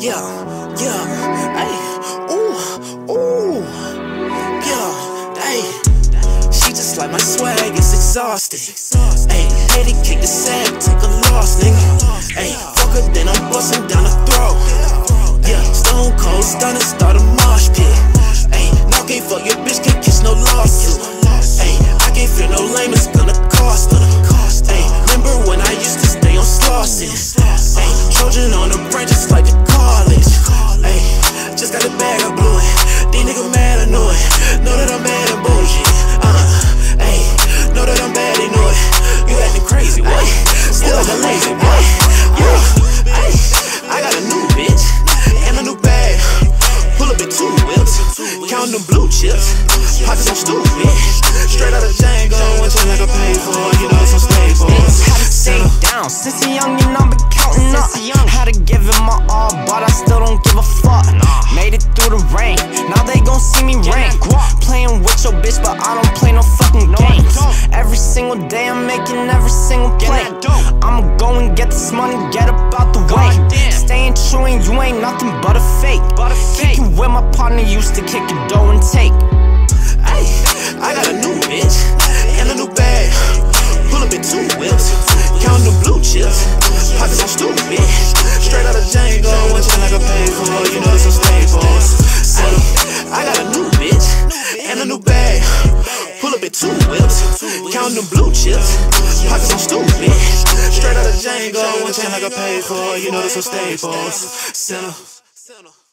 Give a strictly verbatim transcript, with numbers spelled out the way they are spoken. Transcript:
Yeah, yeah, ayy, ooh, ooh, yeah, ayy. She just like my swag, it's exhausting. Ayy, hate it, kick the sack, take a loss, nigga. Ayy, fuck her, then I'm busting down the throat. Yeah, stone cold, stunner, start a mosh pit. Ayy, no can't fuck your bitch, can't kiss no lawsuit. Ayy, I can't feel no lame, it's gonna cost her. Ayy, remember when I used to stay on Slauson? Ayy, Trojan on the brain just like the college. Ayy, just got a bag, I blew it. These niggas mad, I know it. Know that I'm bad and bullshit. Uh, ayy, know that I'm bad, they know it. You acting crazy, boy. Still like a lazy boy. Yeah, ayy, I got a new bitch and a new bag. Pull up in two whips, count them blue chips. Pockets so stupid. Straight out of Django, one check like I paid for. You know some staples. Had to stay down since a young, you know, been counting up. Had to give it my all, but I still don't give a fuck. Made it through the rain, now they gon' see me rank. Playing with your bitch, but I don't play no fucking games. Every single day I'm making every single play. I'ma go and get this money, get up out the way. Staying true and you ain't nothing but a fake. Kicking with my partner, used to kick a dough and take. Ayy, I got a new bitch and a new bag. Pull up in two whips, count them blue chips. Pockets so stupid. Straight out of Django, one check like I paid for. You know some staples. Ayy, I got a new bitch and a new bag. Pull up in two whips, count them blue chips. Pockets so stupid. Straight out of Django, one check like I paid for. You know some staples. Sinner.